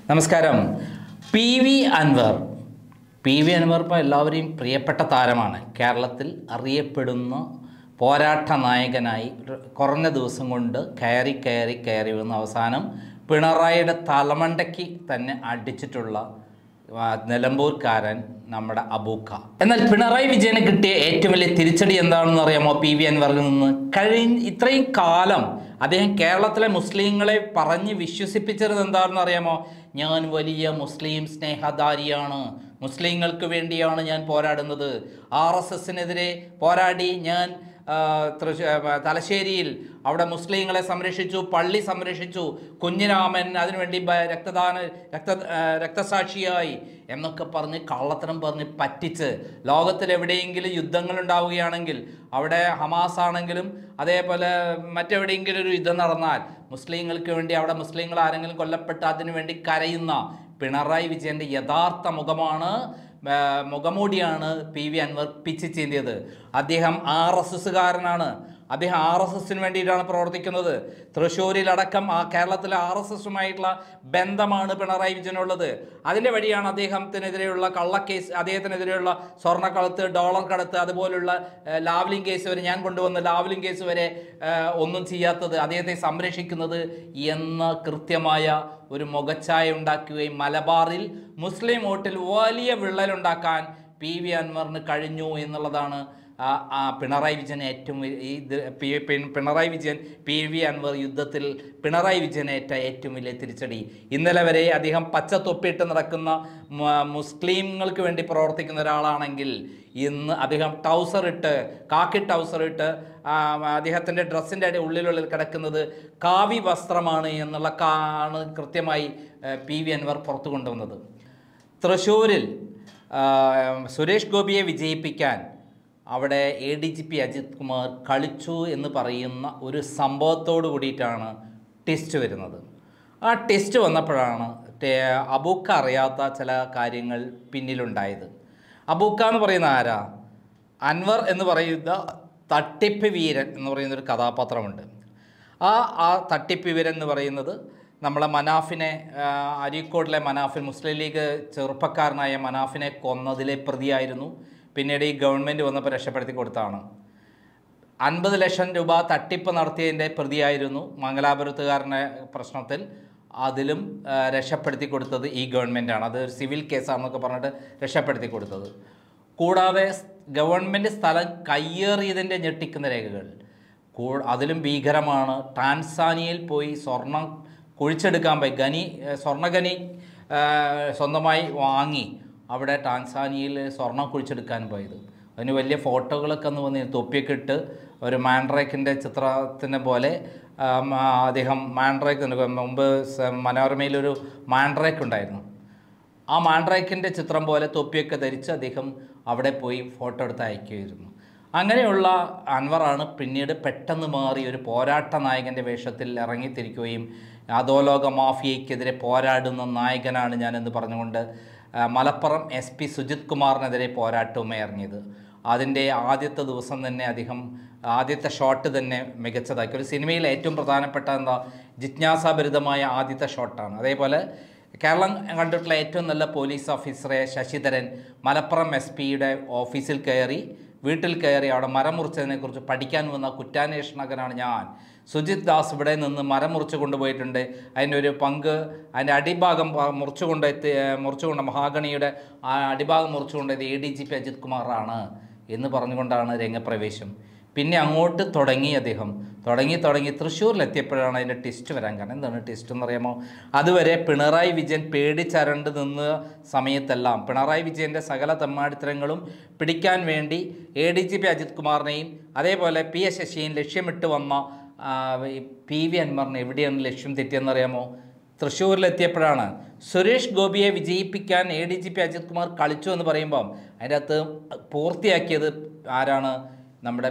നമസ്കാരം. PV. Anwar. PV. Anwar ഇപ്പോൾ എല്ലാവരെയും പ്രിയപ്പെട്ട താരമാണ്. കേരളത്തിൽ അറിയപ്പെടുന്ന പോരാട്ട നായകനായി കുറഞ്ഞ ദിവസം കൊണ്ട് കയറി വന്ന അവസാനം പിണറായിയുടെ തലമണ്ടയ്ക്ക് തന്നെ അടിച്ചിട്ടുള്ള നിലമ്പൂർക്കാരൻ നമ്മുടെ അബൂക്ക. എന്നാൽ പിണറായി വിജയന് കിട്ടിയ ഏറ്റവും വലിയ തിരിച്ചടി എന്താണെന്ന് അറിയാമോ? പി.വി. അൻവറിൽ നിന്ന് ഇത്രയും കാലം അദ്ദേഹം കേരളത്തിലെ മുസ്ലിങ്ങളെ പറഞ്ഞ് വിശ്വസിപ്പിച്ചത് എന്താണെന്ന് അറിയാമോ? ഞാൻ വലിയ മുസ്ലിം സ്നേഹധാരിയാണ്, മുസ്ലിങ്ങൾക്ക് വേണ്ടിയാണ് ഞാൻ പോരാടുന്നത്, RSSനെതിരെ പോരാടി ഞാൻ തലശ്ശേരിയിൽ അവിടെ മുസ്ലിങ്ങളെ സംരക്ഷിച്ചു, പള്ളി സംരക്ഷിച്ചു, കുഞ്ഞിരാമൻ അതിനുവേണ്ടി രക്തസാക്ഷിയായി എന്നൊക്കെ പറഞ്ഞ് കള്ളത്തരം പറഞ്ഞ് പറ്റിച്ച് ലോകത്തിലെവിടെയെങ്കിലും യുദ്ധങ്ങൾ ഉണ്ടാവുകയാണെങ്കിൽ, അവിടെ ഹമാസ് ആണെങ്കിലും അതേപോലെ മറ്റെവിടെയെങ്കിലും ഒരു യുദ്ധം നടന്നാൽ മുസ്ലിങ്ങൾക്ക് വേണ്ടി അവിടെ മുസ്ലിങ്ങൾ ആരെങ്കിലും കൊല്ലപ്പെട്ട് അതിനു വേണ്ടി കരയുന്ന പിണറായി വിജയൻ്റെ യഥാർത്ഥ മുഖമൂടിയാണ് പി.വി. അൻവർ പിച്ച് ചീന്തിയത്. അദ്ദേഹം RSSകാരനാണ്. അദ്ദേഹം RSSന് വേണ്ടിയിട്ടാണ് പ്രവർത്തിക്കുന്നത്. തൃശ്ശൂരിലടക്കം കേരളത്തിലെ RSSുമായിട്ടുള്ള ബന്ധമാണ് പിണറായി വിജയനുള്ളത്. അതിൻ്റെ വഴിയാണ് അദ്ദേഹത്തിനെതിരെയുള്ള കള്ളക്കേസ്, അദ്ദേഹത്തിനെതിരെയുള്ള സ്വർണ്ണക്കടത്ത്, ഡോളർ കടത്ത്, അതുപോലുള്ള ലാവ്ലിംഗ് കേസ് വരെ, ഞാൻ കൊണ്ടുവന്ന ലാവ്ലിംഗ് കേസ് വരെ ഒന്നും ചെയ്യാത്തത്, അദ്ദേഹത്തെ സംരക്ഷിക്കുന്നത് എന്ന കൃത്യമായ ഒരു മുഖച്ഛായ ഉണ്ടാക്കുകയും മലബാറിൽ മുസ്ലിം വോട്ടിൽ വലിയ വിള്ളലുണ്ടാക്കാൻ പി.വി. അൻവറിന് കഴിഞ്ഞു എന്നുള്ളതാണ് പിണറായി വിജയൻ പി.വി. അൻവർ യുദ്ധത്തിൽ പിണറായി വിജയനേറ്റ ഏറ്റവും വലിയ തിരിച്ചടി. ഇന്നലെ വരെ അദ്ദേഹം പച്ച തൊപ്പിയിട്ട് നടക്കുന്ന മുസ്ലിങ്ങൾക്ക് വേണ്ടി പ്രവർത്തിക്കുന്ന ഒരാളാണെങ്കിൽ ഇന്ന് അദ്ദേഹം കാക്കി ടൗസർ ഇട്ട് അദ്ദേഹത്തിൻ്റെ ഡ്രസ്സിൻ്റെ ഉള്ളിലുള്ളിൽ കിടക്കുന്നത് കാവി വസ്ത്രമാണ് എന്നുള്ള കൃത്യമായി പി.വി. അൻവർ പുറത്തു കൊണ്ടുവന്നത്. തൃശ്ശൂരിൽ സുരേഷ് ഗോപിയെ വിജയിപ്പിക്കാൻ അവിടെ ADGP അജിത് കുമാർ കളിച്ചു എന്ന് പറയുന്ന ഒരു സംഭവത്തോട് കൂടിയിട്ടാണ് ടെസ്റ്റ് വരുന്നത്. ആ ടെസ്റ്റ് വന്നപ്പോഴാണ് അബൂക്ക അറിയാത്ത ചില കാര്യങ്ങൾ പിന്നിലുണ്ടായത്. അബൂക്ക എന്ന് പറയുന്ന ആരാ? അൻവർ എന്ന് പറയുന്ന തട്ടിപ്പ് വീരൻ എന്ന് പറയുന്നൊരു കഥാപാത്രമുണ്ട്. ആ തട്ടിപ്പ് വീരൻ എന്ന് പറയുന്നത് നമ്മളെ മനാഫിനെ, അരീക്കോടിലെ മനാഫിൻ, മുസ്ലിം ലീഗ് ചെറുപ്പക്കാരനായ മനാഫിനെ കൊന്നതിലെ പ്രതിയായിരുന്നു. പിന്നീട് ഈ ഗവൺമെൻറ് വന്നപ്പോൾ രക്ഷപ്പെടുത്തി കൊടുത്താണ്. 50 ലക്ഷം രൂപ തട്ടിപ്പ് നടത്തിയതിൻ്റെ പ്രതിയായിരുന്നു. മംഗലാപുരത്തുകാരൻ്റെ പ്രശ്നത്തിൽ അതിലും രക്ഷപ്പെടുത്തി കൊടുത്തത് ഈ ഗവൺമെൻറ്റാണ്. അത് ഒരു സിവിൽ കേസാണെന്നൊക്കെ പറഞ്ഞിട്ട് രക്ഷപ്പെടുത്തി കൊടുത്തത്. കൂടാതെ ഗവൺമെൻറ് സ്ഥലം കയ്യേറിയതിൻ്റെ ഞെട്ടിക്കുന്ന രേഖകൾ അതിലും ഭീകരമാണ്. ടാൻസാനിയയിൽ പോയി സ്വർണം കുഴിച്ചെടുക്കാൻ പോയി, സ്വർണ്ണഖനി സ്വന്തമായി വാങ്ങി അവിടെ ടാൻസാനിയയിൽ സ്വർണം കുഴിച്ചെടുക്കാൻ പോയത്. അതിന് വലിയ ഫോട്ടോകളൊക്കെ ഒന്ന് വന്ന് തൊപ്പിയൊക്കെ ഇട്ട് ഒരു മാൻഡ്രേക്കിൻ്റെ ചിത്രത്തിനെ പോലെ അദ്ദേഹം മുമ്പ് മനോരമയിലൊരു മാൻഡ്രേക്ക് ഉണ്ടായിരുന്നു. ആ മാൻഡ്രേക്കിൻ്റെ ചിത്രം പോലെ തൊപ്പിയൊക്കെ ധരിച്ച് അദ്ദേഹം അവിടെ പോയി ഫോട്ടോ എടുത്ത് അയക്കുകയായിരുന്നു. അങ്ങനെയുള്ള അൻവറാണ് പിന്നീട് പെട്ടെന്ന് മാറി ഒരു പോരാട്ട നായകൻ്റെ വേഷത്തിൽ ഇറങ്ങിത്തിരിക്കുകയും അധോലോക മാഫിയയ്ക്കെതിരെ പോരാടുന്ന നായകനാണ് ഞാനെന്ന് പറഞ്ഞുകൊണ്ട് മലപ്പുറം SP സുജിത് കുമാറിനെതിരെ പോരാട്ടവുമായി ഇറങ്ങിയത്. അതിൻ്റെ ആദ്യത്തെ ദിവസം തന്നെ ആദ്യത്തെ ഷോട്ട് തന്നെ മികച്ചതാക്കി. ഒരു സിനിമയിൽ ഏറ്റവും പ്രധാനപ്പെട്ട ജിജ്ഞാസാഭരിതമായ ആദ്യത്തെ ഷോട്ടാണ്. അതേപോലെ കേരളം കണ്ടിട്ടുള്ള ഏറ്റവും നല്ല പോലീസ് ഓഫീസറെ ശശിധരൻ മലപ്പുറം SP-യുടെ ഓഫീസിൽ വീട്ടിൽ കയറി അവിടെ മരം മുറിച്ചതിനെക്കുറിച്ച് പഠിക്കാൻ വന്ന കുറ്റാന്വേഷണകനാണ് ഞാൻ. സുജിത് ദാസ് ഇവിടെ നിന്ന് മരം മുറിച്ച് കൊണ്ടുപോയിട്ടുണ്ട്, അതിൻ്റെ ഒരു പങ്ക്, അതിൻ്റെ അടിഭാഗം മുറിച്ചുകൊണ്ട് മഹാഗണിയുടെ അടിഭാഗം മുറിച്ചുകൊണ്ടത് ADGP അജിത് കുമാറാണ് എന്ന് പറഞ്ഞുകൊണ്ടാണ് രംഗപ്രവേശം. പിന്നെ അങ്ങോട്ട് അദ്ദേഹം തുടങ്ങി തൃശ്ശൂരിലെത്തിയപ്പോഴാണ് അതിൻ്റെ ടെസ്റ്റ് വരാൻ കാരണം. എന്താണ് ടെസ്റ്റ് എന്നറിയാമോ? അതുവരെ പിണറായി വിജയൻ പേടിച്ചരണ്ട് നിന്ന സമയത്തെല്ലാം പിണറായി വിജയൻ്റെ സകല തെമ്മാടിത്തരങ്ങളും പിടിക്കാൻ വേണ്ടി ADGP അജിത് കുമാറിനെയും അതേപോലെ PS ശശിയെയും ലക്ഷ്യമിട്ട് വന്ന പി.വി. അൻവറിനെ എവിടെയാണ് ലക്ഷ്യം തെറ്റിയെന്നറിയാമോ? തൃശ്ശൂരിലെത്തിയപ്പോഴാണ്. സുരേഷ് ഗോപിയെ വിജയിപ്പിക്കാൻ ADGP അജിത് കുമാർ കളിച്ചു എന്ന് പറയുമ്പം അതിൻ്റെ അകത്ത് പൂർത്തിയാക്കിയത് ആരാണ്? നമ്മുടെ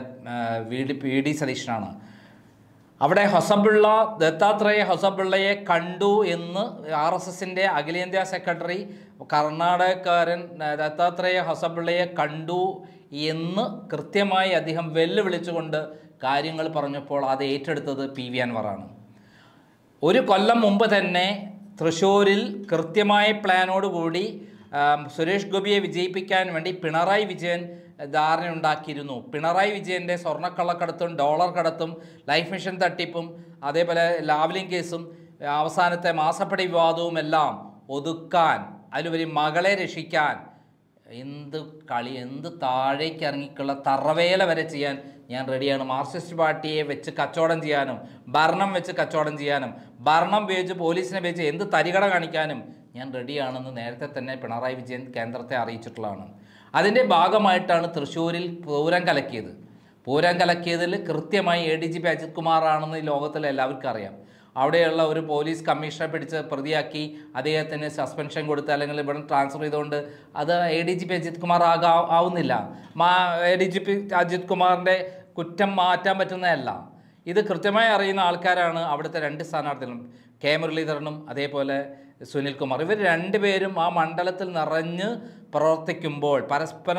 VD സതീശനാണ്. അവിടെ ദത്താത്രേയ ഹൊസബിള്ളയെ കണ്ടു എന്ന് RSSൻ്റെ അഖിലേന്ത്യാ സെക്രട്ടറി കർണാടകക്കാരൻ ദത്താത്രേയ ഹൊസബിള്ളയെ കണ്ടു എന്ന് കൃത്യമായി അദ്ദേഹം വെല്ലുവിളിച്ചുകൊണ്ട് കാര്യങ്ങൾ പറഞ്ഞപ്പോൾ അത് ഏറ്റെടുത്തത് പി.വി. അൻവറാണ്. ഒരു കൊല്ലം മുമ്പ് തന്നെ തൃശ്ശൂരിൽ കൃത്യമായ പ്ലാനോടുകൂടി സുരേഷ് ഗോപിയെ വിജയിപ്പിക്കാൻ വേണ്ടി പിണറായി വിജയൻ ധാരണയുണ്ടാക്കിയിരുന്നു. പിണറായി വിജയൻ്റെ സ്വർണ്ണക്കള്ളക്കടത്തും ഡോളർ കടത്തും ലൈഫ് മിഷൻ തട്ടിപ്പും അതേപോലെ ലാവ്ലിംഗ് കേസും അവസാനത്തെ മാസപ്പടി വിവാദവും എല്ലാം ഒതുക്കാൻ, അതിലുപരി മകളെ രക്ഷിക്കാൻ എന്ത് താഴേക്ക് ഇറങ്ങിക്കുള്ള തറവേല വരെ ചെയ്യാൻ ഞാൻ റെഡിയാണ്. മാർക്സിസ്റ്റ് പാർട്ടിയെ വെച്ച് കച്ചവടം ചെയ്യാനും ഭരണം വെച്ച് കച്ചവടം ചെയ്യാനും ഭരണം ഉപയോഗിച്ച് പോലീസിനെ ഉപയോഗിച്ച് എന്ത് തരികട കാണിക്കാനും ഞാൻ റെഡിയാണെന്ന് നേരത്തെ തന്നെ പിണറായി വിജയൻ കേന്ദ്രത്തെ അറിയിച്ചിട്ടുള്ളതാണ്. അതിൻ്റെ ഭാഗമായിട്ടാണ് തൃശ്ശൂരിൽ പൂരം കലക്കിയത്. പൂരം കലക്കിയതിൽ കൃത്യമായി ADGP അജിത് കുമാറാണെന്ന് ഈ ലോകത്തിലെ എല്ലാവർക്കും അറിയാം. അവിടെയുള്ള ഒരു പോലീസ് കമ്മീഷണറെ പിടിച്ച് പ്രതിയാക്കി അദ്ദേഹത്തിന് സസ്പെൻഷൻ കൊടുത്ത് അല്ലെങ്കിൽ ഇവിടെ ട്രാൻസ്ഫർ ചെയ്തുകൊണ്ട് അത് ADGP അജിത് കുമാർ ആവുന്നില്ല. ADGP അജിത് കുമാറിൻ്റെ കുറ്റം മാറ്റാൻ പറ്റുന്നതല്ല. ഇത് കൃത്യമായി അറിയുന്ന ആൾക്കാരാണ് അവിടുത്തെ 2 സ്ഥാനാർത്ഥികളും, കെ മുരളീധരനും അതേപോലെ സുനിൽകുമാർ. ഇവർ രണ്ടുപേരും ആ മണ്ഡലത്തിൽ നിറഞ്ഞ് പ്രവർത്തിക്കുമ്പോൾ പരസ്പരം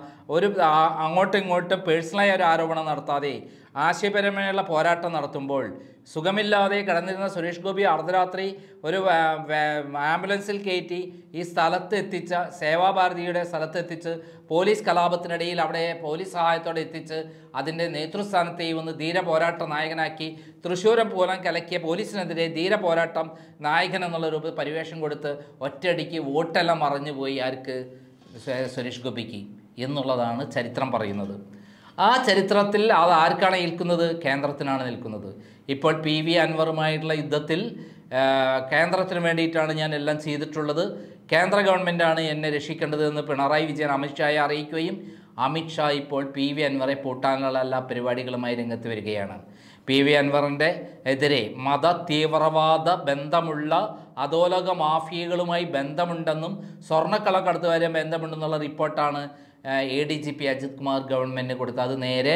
അങ്ങോട്ടും ഇങ്ങോട്ടും പേഴ്സണലായി ഒരു ആരോപണം നടത്താതെ ആശയപരമായുള്ള പോരാട്ടം നടത്തുമ്പോൾ സുഖമില്ലാതെ കിടന്നിരുന്ന സുരേഷ് ഗോപി അർദ്ധരാത്രി ഒരു ആംബുലൻസിൽ കയറ്റി ഈ സ്ഥലത്ത് എത്തിച്ച, സേവാഭാരതിയുടെ സ്ഥലത്തെത്തിച്ച് പോലീസ് കലാപത്തിനിടയിൽ അവിടെ പോലീസ് സഹായത്തോടെ എത്തിച്ച് അതിൻ്റെ നേതൃസ്ഥാനത്തെയും ഒന്ന് ധീര പോരാട്ട നായകനാക്കി തൃശ്ശൂരം പൂരം കലക്കിയ പോലീസിനെതിരെ ധീര പോരാട്ടം നായകൻ എന്നുള്ള രൂപത്തിൽ പരിവേഷം കൊടുത്ത് ഒറ്റയടിക്ക് വോട്ടെല്ലാം മറഞ്ഞുപോയി ആർക്ക്? സുരേഷ് ഗോപിക്ക് എന്നുള്ളതാണ് ചരിത്രം പറയുന്നത്. ആ ചരിത്രത്തിൽ അത് ആർക്കാണ് ഏൽക്കുന്നത്? കേന്ദ്രത്തിനാണ് നിൽക്കുന്നത്. ഇപ്പോൾ PV അൻവറുമായിട്ടുള്ള യുദ്ധത്തിൽ കേന്ദ്രത്തിന് വേണ്ടിയിട്ടാണ് ഞാൻ എല്ലാം ചെയ്തിട്ടുള്ളത്, കേന്ദ്ര ഗവൺമെൻറ്റാണ് എന്നെ രക്ഷിക്കേണ്ടത് എന്ന് പിണറായി വിജയൻ അമിത്ഷായെ അറിയിക്കുകയും അമിത്ഷാ ഇപ്പോൾ PV അൻവറെ പൂട്ടാനുള്ള എല്ലാ പരിപാടികളുമായി രംഗത്ത് വരികയാണ്. PV അൻവറിൻ്റെ എതിരെ മത തീവ്രവാദ ബന്ധമുള്ള അധോലോക മാഫിയകളുമായി ബന്ധമുണ്ടെന്നും സ്വർണ്ണക്കള്ളക്കടത്തുകാരെ ബന്ധമുണ്ടെന്നുള്ള റിപ്പോർട്ടാണ് ADGP അജിത് കുമാർ ഗവൺമെൻറ്റിന് കൊടുത്ത് അത് നേരെ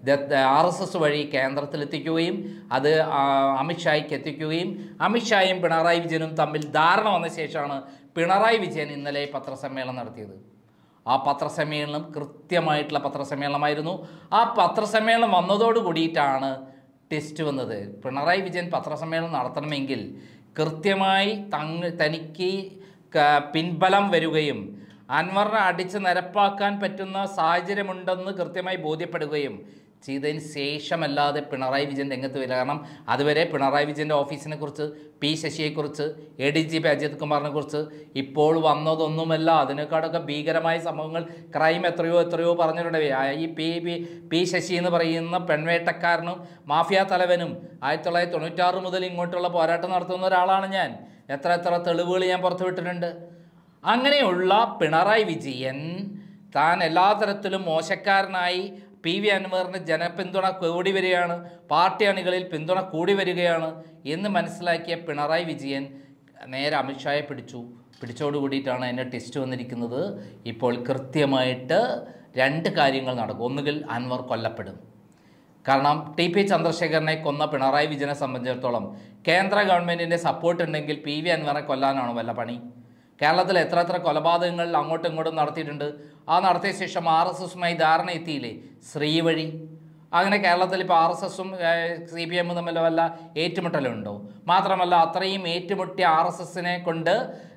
RSS വഴി കേന്ദ്രത്തിലെത്തിക്കുകയും അത് അമിത്ഷായ്ക്ക് എത്തിക്കുകയും അമിത്ഷായും പിണറായി വിജയനും തമ്മിൽ ധാരണ വന്ന ശേഷമാണ് പിണറായി വിജയൻ ഇന്നലെ പത്രസമ്മേളനം നടത്തിയത്. ആ പത്രസമ്മേളനം കൃത്യമായിട്ടുള്ള പത്രസമ്മേളനമായിരുന്നു. ആ പത്രസമ്മേളനം വന്നതോട് കൂടിയിട്ടാണ് ടെസ്റ്റ് വന്നത്. പിണറായി വിജയൻ പത്രസമ്മേളനം നടത്തണമെങ്കിൽ കൃത്യമായി തനിക്ക് പിൻബലം വരികയും അൻവറിനെ അടിച്ച് നിരപ്പാക്കാൻ പറ്റുന്ന സാഹചര്യമുണ്ടെന്ന് കൃത്യമായി ബോധ്യപ്പെടുകയും ചെയ്തതിന് ശേഷമല്ലാതെ പിണറായി വിജയൻ രംഗത്ത് വരിക. കാരണം അതുവരെ പിണറായി വിജയൻ്റെ ഓഫീസിനെ കുറിച്ച്, P ശശിയെക്കുറിച്ച്, ADGP അജിത് കുമാറിനെ കുറിച്ച് ഇപ്പോൾ വന്നതൊന്നുമല്ല. അതിനേക്കാളൊക്കെ ഭീകരമായ സംഭവങ്ങൾ, ക്രൈം എത്രയോ പറഞ്ഞിട്ടുണ്ട്. ഈ P ശശി എന്ന് പറയുന്ന പെൺവേട്ടക്കാരനും മാഫിയ തലവനും 1996 മുതൽ ഇങ്ങോട്ടുള്ള പോരാട്ടം നടത്തുന്ന ഒരാളാണ് ഞാൻ. എത്ര തെളിവുകൾ ഞാൻ പുറത്തുവിട്ടിട്ടുണ്ട്. അങ്ങനെയുള്ള പിണറായി വിജയൻ താൻ എല്ലാ തരത്തിലും മോശക്കാരനായി PV അൻവറിന് ജനപിന്തുണ കൂടി വരികയാണ്, പാർട്ടി അണികളിൽ പിന്തുണ കൂടി വരികയാണ് എന്ന് മനസ്സിലാക്കിയ പിണറായി വിജയൻ നേരെ അമിത്ഷായെ പിടിച്ചോടുകൂടിയിട്ടാണ് അതിൻ്റെ ടെസ്റ്റ് വന്നിരിക്കുന്നത്. ഇപ്പോൾ കൃത്യമായിട്ട് 2 കാര്യങ്ങൾ നടക്കും. ഒന്നുകിൽ അൻവർ കൊല്ലപ്പെടും. കാരണം TP ചന്ദ്രശേഖരനെ കൊന്ന പിണറായി വിജയനെ സംബന്ധിച്ചിടത്തോളം കേന്ദ്ര ഗവൺമെൻറ്റിൻ്റെ സപ്പോർട്ട് ഉണ്ടെങ്കിൽ PV അൻവറെ കൊല്ലാനാണോ വല്ല പണി? കേരളത്തിൽ എത്ര കൊലപാതകങ്ങൾ അങ്ങോട്ടും ഇങ്ങോട്ടും നടത്തിയിട്ടുണ്ട്. ആ നടത്തിയ ശേഷം RSSുമായി ധാരണ എത്തിയില്ലേ? ശ്രീ വഴി. അങ്ങനെ കേരളത്തിൽ ഇപ്പോൾ RSSും CPM തമ്മിൽ വല്ല ഏറ്റുമുട്ടലുണ്ടോ? മാത്രമല്ല അത്രയും ഏറ്റുമുട്ടിയ RSSനെ കൊണ്ട്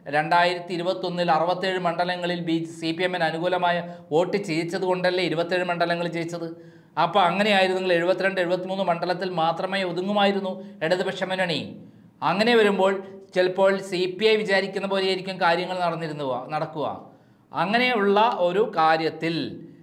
2021 67 മണ്ഡലങ്ങളിൽ CPMന് അനുകൂലമായ വോട്ട് ചെയ്യിച്ചത് കൊണ്ടല്ലേ 27 മണ്ഡലങ്ങൾ ജയിച്ചത്. അപ്പോൾ അങ്ങനെയായിരുന്നെങ്കിൽ 72 73 മണ്ഡലത്തിൽ മാത്രമേ ഒതുങ്ങുമായിരുന്നു ഇടതുപക്ഷ മുന്നണി. അങ്ങനെ വരുമ്പോൾ ചിലപ്പോൾ CPI വിചാരിക്കുന്ന പോലെയായിരിക്കും കാര്യങ്ങൾ നടക്കുക. അങ്ങനെയുള്ള ഒരു കാര്യത്തിൽ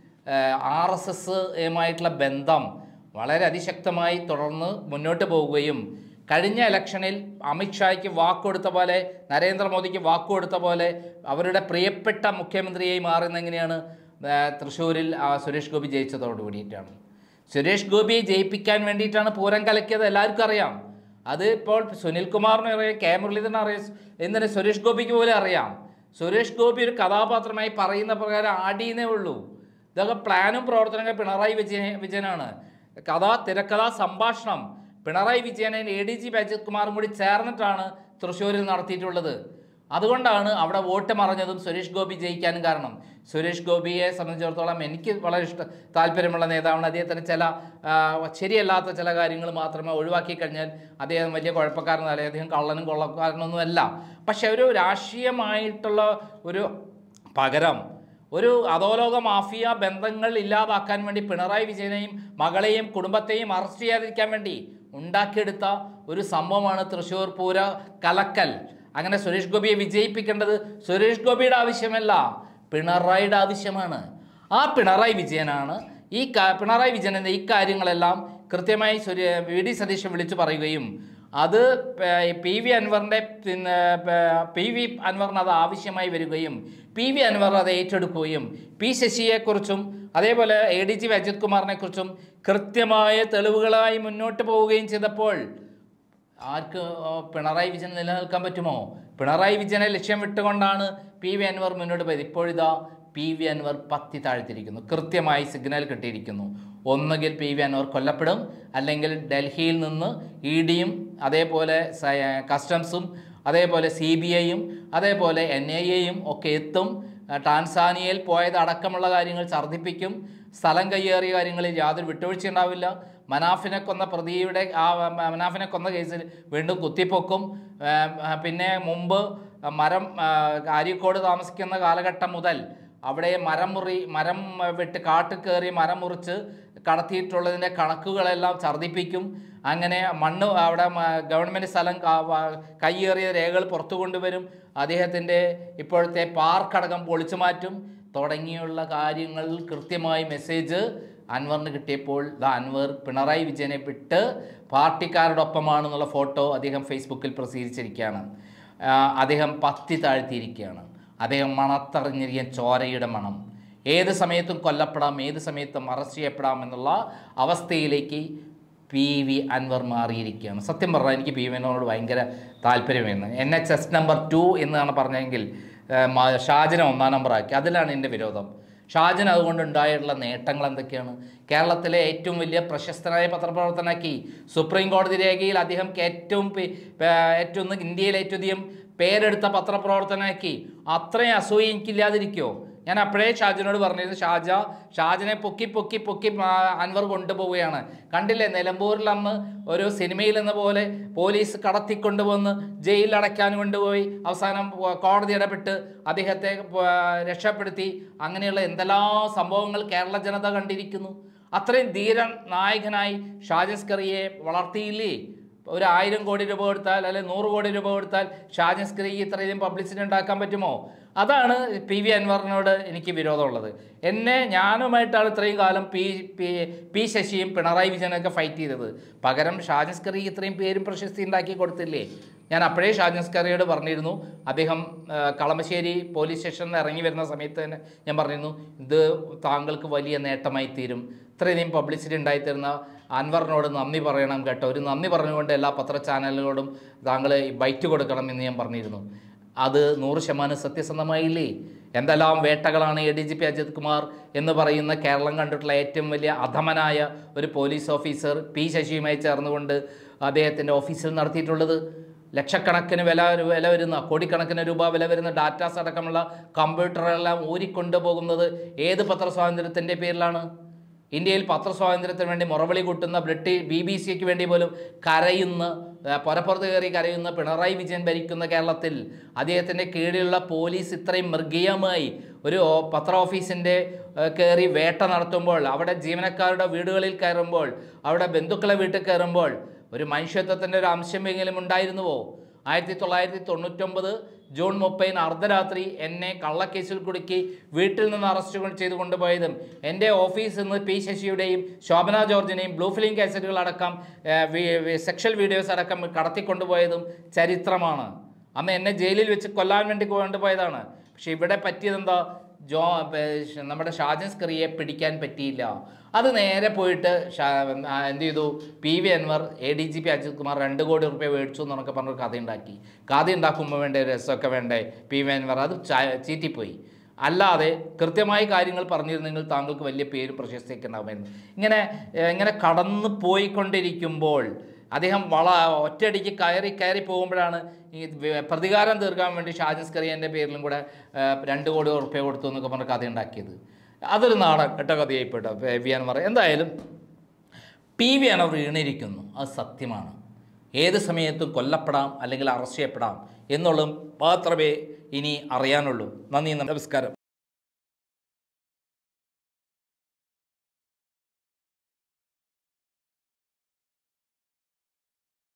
RSSമായിട്ടുള്ള ബന്ധം വളരെ അതിശക്തമായി തുടർന്ന് മുന്നോട്ട് പോവുകയും കഴിഞ്ഞ ഇലക്ഷനിൽ അമിത്ഷായ്ക്ക് വാക്കുകൊടുത്ത പോലെ, നരേന്ദ്രമോദിക്ക് വാക്കുകൊടുത്ത പോലെ അവരുടെ പ്രിയപ്പെട്ട മുഖ്യമന്ത്രിയായി മാറുന്ന എങ്ങനെയാണ്? തൃശ്ശൂരിൽ സുരേഷ് ഗോപി ജയിച്ചതോട് കൂടിയിട്ടാണ്. സുരേഷ് ഗോപിയെ ജയിപ്പിക്കാൻ വേണ്ടിയിട്ടാണ് പൂരം കലക്കിയത്, എല്ലാവർക്കും അറിയാം. അത് ഇപ്പോൾ സുനിൽകുമാറിന് അറിയാം, കെ മുരളീധരൻ അറിയാം, എന്തിന് സുരേഷ് ഗോപിക്ക് പോലും അറിയാം. സുരേഷ് ഗോപി ഒരു കഥാപാത്രമായി പറയുന്ന പ്രകാരം ആടിയെന്നേ ഉള്ളൂ. ഇതൊക്കെ പ്ലാനും പ്രവർത്തനങ്ങൾ പിണറായി വിജയനാണ്. തിരക്കഥ, സംഭാഷണം പിണറായി വിജയനെ ADGP അജിത് കുമാറും കൂടി ചേർന്നിട്ടാണ് തൃശ്ശൂരിൽ നടത്തിയിട്ടുള്ളത്. അതുകൊണ്ടാണ് അവിടെ വോട്ട് മറഞ്ഞതും സുരേഷ് ഗോപി ജയിക്കാനും കാരണം. സുരേഷ് ഗോപിയെ സംബന്ധിച്ചിടത്തോളം എനിക്ക് വളരെ താല്പര്യമുള്ള നേതാവാണ്. അദ്ദേഹത്തിന് ചില ശരിയല്ലാത്ത ചില കാര്യങ്ങൾ മാത്രമേ ഒഴിവാക്കി കഴിഞ്ഞാൽ അദ്ദേഹം വലിയ കുഴപ്പക്കാരനല്ല, അദ്ദേഹം കള്ളനും കൊള്ളക്കാരനൊന്നുമല്ല. പക്ഷെ ഒരു രാഷ്ട്രീയമായിട്ടുള്ള ഒരു പകരം ഒരു അധോലോക മാഫിയ ബന്ധങ്ങൾ ഇല്ലാതാക്കാൻ വേണ്ടി പിണറായി വിജയനെയും മകളെയും കുടുംബത്തെയും അറസ്റ്റ് ചെയ്യാതിരിക്കാൻ വേണ്ടി ഉണ്ടാക്കിയെടുത്ത ഒരു സംഭവമാണ് തൃശ്ശൂർ പൂര കലക്കൽ. അങ്ങനെ സുരേഷ് ഗോപിയെ വിജയിപ്പിക്കേണ്ടത് സുരേഷ് ഗോപിയുടെ ആവശ്യമല്ല, പിണറായിയുടെ ആവശ്യമാണ്. ആ പിണറായി വിജയനാണ് പിണറായി വിജയൻ്റെ ഈ കാര്യങ്ങളെല്ലാം കൃത്യമായി വി ഡി സതീശൻ വിളിച്ചു പറയുകയും അത് പി വി അൻവറിന് അത് ആവശ്യമായി വരികയും പി വി അൻവർ അത് ഏറ്റെടുക്കുകയും പി ശശിയെക്കുറിച്ചും അതേപോലെ ADG അജിത് കുമാറിനെ കുറിച്ചും കൃത്യമായ തെളിവുകളായി മുന്നോട്ട് പോവുകയും ചെയ്തപ്പോൾ ആർക്ക് പിണറായി വിജയൻ നിലനിൽക്കാൻ പറ്റുമോ? പിണറായി വിജയനെ ലക്ഷ്യം വിട്ടുകൊണ്ടാണ് പി വി അൻവർ മുന്നോട്ട് പോയത്. ഇപ്പോഴിതാ പി വി അൻവർ പത്തി താഴ്ത്തിയിരിക്കുന്നു, കൃത്യമായി സിഗ്നൽ കിട്ടിയിരിക്കുന്നു. ഒന്നുകിൽ പി വി അൻവർ കൊല്ലപ്പെടും, അല്ലെങ്കിൽ ഡൽഹിയിൽ നിന്ന് EDയും അതേപോലെ കസ്റ്റംസും അതേപോലെ CBIയും അതേപോലെ NIAയും ഒക്കെ എത്തും. ടാൻസാനിയയിൽ പോയത് അടക്കമുള്ള കാര്യങ്ങൾ ഛർദ്ദിപ്പിക്കും. സ്ഥലം കയ്യേറിയ കാര്യങ്ങളിൽ യാതൊരു വിട്ടുവീഴ്ച ഉണ്ടാവില്ല. മനാഫിനെ കൊന്ന പ്രതിയുടെ മനാഫിനെ കൊന്ന കേസിൽ വീണ്ടും കുത്തിപ്പൊക്കും. പിന്നെ മുമ്പ് അരീക്കോട് താമസിക്കുന്ന കാലഘട്ടം മുതൽ അവിടെ മരം വെട്ട് കാട്ടിൽ കയറി മരം മുറിച്ച് കടത്തിയിട്ടുള്ളതിൻ്റെ കണക്കുകളെല്ലാം ഛർദ്ദിപ്പിക്കും. അങ്ങനെ മണ്ണ് അവിടെ ഗവൺമെൻറ് സ്ഥലം കയ്യേറിയ രേഖകൾ പുറത്തു കൊണ്ടുവരും. അദ്ദേഹത്തിൻ്റെ ഇപ്പോഴത്തെ പാർക്കടക്കം പൊളിച്ചു മാറ്റും. തുടങ്ങിയുള്ള കാര്യങ്ങൾ കൃത്യമായി മെസ്സേജ് അൻവറിന് കിട്ടിയപ്പോൾ അൻവർ പിണറായി വിജയനെ വിട്ട് പാർട്ടിക്കാരുടെ ഒപ്പമാണെന്നുള്ള ഫോട്ടോ അദ്ദേഹം ഫേസ്ബുക്കിൽ പ്രസിദ്ധീകരിച്ചിരിക്കുകയാണ്. അദ്ദേഹം പത്തി താഴ്ത്തിയിരിക്കുകയാണ്. അദ്ദേഹം മണത്തറിഞ്ഞിരിക്കാൻ ചോരയുടെ മണം. ഏത് സമയത്തും കൊല്ലപ്പെടാം, ഏത് സമയത്തും അറസ്റ്റ് ചെയ്യപ്പെടാം എന്നുള്ള അവസ്ഥയിലേക്ക് പി വി അൻവർ മാറിയിരിക്കുകയാണ്. സത്യം പറഞ്ഞാൽ എനിക്ക് പി വി അൻവറിനോട് ഭയങ്കര താല്പര്യമായിരുന്നു. NHS നമ്പർ 2 എന്നാണ് പറഞ്ഞെങ്കിൽ ഷാജിനെ 1-ാം നമ്പറാക്കി. അതിലാണ് എൻ്റെ വിരോധം. ഷാജിന് അതുകൊണ്ട് ഉണ്ടായിട്ടുള്ള നേട്ടങ്ങൾ എന്തൊക്കെയാണ്? കേരളത്തിലെ ഏറ്റവും വലിയ പ്രശസ്തനായ പത്രപ്രവർത്തനാക്കി. സുപ്രീം കോടതി രേഖയിൽ അദ്ദേഹം ഏറ്റവും ഇന്ത്യയിലെ ഏറ്റവും അധികം പേരെടുത്ത പത്രപ്രവർത്തനാക്കി. അത്രയും അസൂയ എനിക്കില്ലാതിരിക്കുമോ? ഞാൻ അപ്പോഴേ ഷാജിനോട് പറഞ്ഞിരുന്നു, ഷാജിനെ പൊക്കി അൻവർ കൊണ്ടുപോവുകയാണ്. കണ്ടില്ലേ, നിലമ്പൂരിൽ അന്ന് ഒരു സിനിമയിൽ എന്ന പോലെ പോലീസ് കടത്തിക്കൊണ്ടുവന്ന് ജയിലിൽ അടയ്ക്കാൻ കൊണ്ടുപോയി അവസാനം കോടതി ഇടപെട്ട് അദ്ദേഹത്തെ രക്ഷപ്പെടുത്തി. അങ്ങനെയുള്ള എന്തെല്ലാം സംഭവങ്ങൾ കേരള ജനത കണ്ടിരിക്കുന്നു. അത്രയും ധീര നായകനായി ഷാജി അസ്കറിയെ വളർത്തിയില്ലേ? ഒരു 1000 കോടി രൂപ കൊടുത്താൽ അല്ലെങ്കിൽ 100 കോടി രൂപ കൊടുത്താൽ ഷാജി അസ്കറിക്ക് ഇത്രയധികം പബ്ലിസിറ്റി ഉണ്ടാക്കാൻ പറ്റുമോ? അതാണ് പി വി അൻവറിനോട് എനിക്ക് വിരോധമുള്ളത്. ഞാനുമായിട്ടാണ് ഇത്രയും കാലം പി ശശിയും പിണറായി വിജയനൊക്കെ ഫൈറ്റ് ചെയ്തത്. പകരം ഷാജി അസ്കറിക്ക് ഇത്രയും പേരും പ്രശസ്തി ഉണ്ടാക്കി കൊടുത്തില്ലേ? ഞാൻ അപ്പോഴേ ഷാജി അസ്കറിയോട് പറഞ്ഞിരുന്നു. അദ്ദേഹം കളമശ്ശേരി പോലീസ് സ്റ്റേഷനിൽ ഇറങ്ങി വരുന്ന സമയത്ത് തന്നെ ഞാൻ പറഞ്ഞിരുന്നു, ഇത് താങ്കൾക്ക് വലിയ നേട്ടമായി തീരും. ഇത്രയധികം പബ്ലിസിറ്റി ഉണ്ടായിത്തരുന്ന അൻവറിനോട് നന്ദി പറയണം കേട്ടോ. ഒരു നന്ദി പറഞ്ഞുകൊണ്ട് എല്ലാ പത്ര ചാനലുകളോടും താങ്കൾ ബൈറ്റ് കൊടുക്കണം എന്ന് ഞാൻ പറഞ്ഞിരുന്നു. അത് 100% സത്യസന്ധമായില്ലേ? എന്തെല്ലാം വേട്ടകളാണ് ADGP അജിത് കുമാർ എന്ന് പറയുന്ന കേരളം കണ്ടിട്ടുള്ള ഏറ്റവും വലിയ അധമനായ ഒരു പോലീസ് ഓഫീസർ പി ശശിയുമായി ചേർന്നുകൊണ്ട് അദ്ദേഹത്തിൻ്റെ ഓഫീസിൽ നടത്തിയിട്ടുള്ളത്. ലക്ഷക്കണക്കിന് വില വരുന്ന, കോടിക്കണക്കിന് രൂപ വില വരുന്ന ഡാറ്റാസ് അടക്കമുള്ള കമ്പ്യൂട്ടറെല്ലാം ഊരിക്കൊണ്ടുപോകുന്നത് ഏത് പത്രസ്വാതന്ത്ര്യത്തിൻ്റെ പേരിലാണ്? ഇന്ത്യയിൽ പത്രസ്വാതന്ത്ര്യത്തിന് വേണ്ടി മുറവിളി കൂട്ടുന്ന BBC വേണ്ടി പോലും പുറപ്പുറത്ത് കയറി കരയുന്ന പിണറായി വിജയൻ ഭരിക്കുന്ന കേരളത്തിൽ അദ്ദേഹത്തിൻ്റെ കീഴിലുള്ള പോലീസ് ഇത്രയും മൃഗീയമായി ഒരു പത്ര ഓഫീസിൻ്റെ കയറി വേട്ട നടത്തുമ്പോൾ, അവിടെ ജീവനക്കാരുടെ വീടുകളിൽ കയറുമ്പോൾ, അവിടെ ബന്ധുക്കളെ വീട്ടിൽ കയറുമ്പോൾ ഒരു മനുഷ്യത്വത്തിൻ്റെ ഒരു അംശമെങ്കിലും ഉണ്ടായിരുന്നുവോ? 1999 ജൂൺ 30 അർദ്ധരാത്രി എന്നെ കള്ളക്കേസിൽ കുടുക്കി വീട്ടിൽ നിന്ന് അറസ്റ്റ് ചെയ്ത് കൊണ്ടുപോയതും എൻ്റെ ഓഫീസിൽ നിന്ന് പി ശശിയുടെയും ശോഭന ജോർജിനെയും ബ്ലൂ ഫിലിം കാസറ്റുകളടക്കം സെക്ഷൽ വീഡിയോസ് അടക്കം കടത്തിക്കൊണ്ടുപോയതും ചരിത്രമാണ്. അന്ന് എന്നെ ജയിലിൽ വെച്ച് കൊല്ലാൻ വേണ്ടി കൊണ്ടുപോയതാണ്. പക്ഷെ ഇവിടെ പറ്റിയതെന്താ? നമ്മുടെ ഷാജി അസ്കറിയെ പിടിക്കാൻ പറ്റിയില്ല. അത് നേരെ പോയിട്ട് എന്ത് ചെയ്തു? P V Anvar ADGP Ajith Kumar 2 crore രൂപ മേടിച്ചു എന്നൊക്കെ പറഞ്ഞൊരു കഥ ഉണ്ടാക്കി. കഥ ഉണ്ടാക്കുമ്പോൾ വേണ്ടേ, രസമൊക്കെ വേണ്ടേ? പി വി അൻവർ അത് ചീറ്റിപ്പോയി. അല്ലാതെ കൃത്യമായി കാര്യങ്ങൾ പറഞ്ഞിരുന്നെങ്കിൽ താങ്കൾക്ക് വലിയ പേരും പ്രശസ്തിയൊക്കെ ഉണ്ടാകുമായിരുന്നു. ഇങ്ങനെ കടന്നു പോയിക്കൊണ്ടിരിക്കുമ്പോൾ അദ്ദേഹം ഒറ്റയടിക്ക് കയറി പോകുമ്പോഴാണ് ഈ പ്രതികാരം തീർക്കാൻ വേണ്ടി ഷാജി സ്കറിയൻ്റെ പേരിലും കൂടെ 2 കോടി ഉറുപ്പ്യ കൊടുത്തു എന്നൊക്കെ പറഞ്ഞ കഥ ഉണ്ടാക്കിയത്. അതൊരു കെട്ട കഥയായിപ്പെട്ട വി അൻവർ. എന്തായാലും PV അൻവർ വീണിരിക്കുന്നു, അത് സത്യമാണ്. ഏത് സമയത്തും കൊല്ലപ്പെടാം അല്ലെങ്കിൽ അറസ്റ്റ് ചെയ്യപ്പെടാം എന്നുള്ളതും മാത്രമേ ഇനി അറിയാനുള്ളൂ. നന്ദി, നമസ്കാരം.